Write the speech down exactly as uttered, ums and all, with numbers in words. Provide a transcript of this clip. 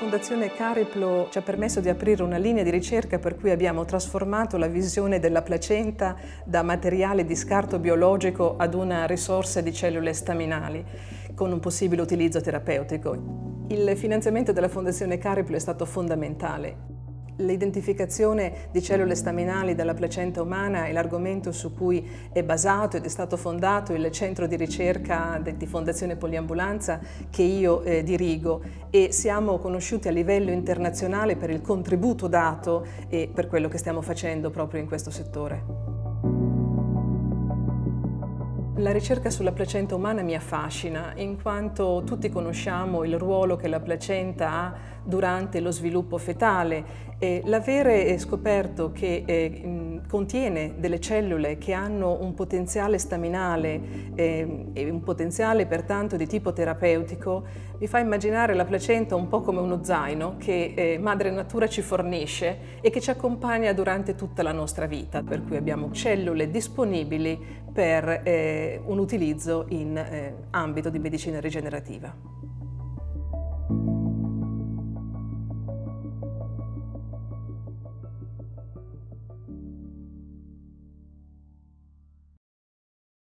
Fondazione Cariplo ci ha permesso di aprire una linea di ricerca per cui abbiamo trasformato la visione della placenta da materiale di scarto biologico ad una risorsa di cellule staminali con un possibile utilizzo terapeutico. Il finanziamento della Fondazione Cariplo è stato fondamentale. L'identificazione di cellule staminali dalla placenta umana è l'argomento su cui è basato ed è stato fondato il centro di ricerca di Fondazione Poliambulanza che io eh, dirigo, e siamo conosciuti a livello internazionale per il contributo dato e per quello che stiamo facendo proprio in questo settore. La ricerca sulla placenta umana mi affascina, in quanto tutti conosciamo il ruolo che la placenta ha durante lo sviluppo fetale. E l'avere scoperto che eh, contiene delle cellule che hanno un potenziale staminale eh, e un potenziale pertanto di tipo terapeutico mi fa immaginare la placenta un po' come uno zaino che eh, Madre Natura ci fornisce e che ci accompagna durante tutta la nostra vita, per cui abbiamo cellule disponibili per eh, un utilizzo in eh, ambito di medicina rigenerativa.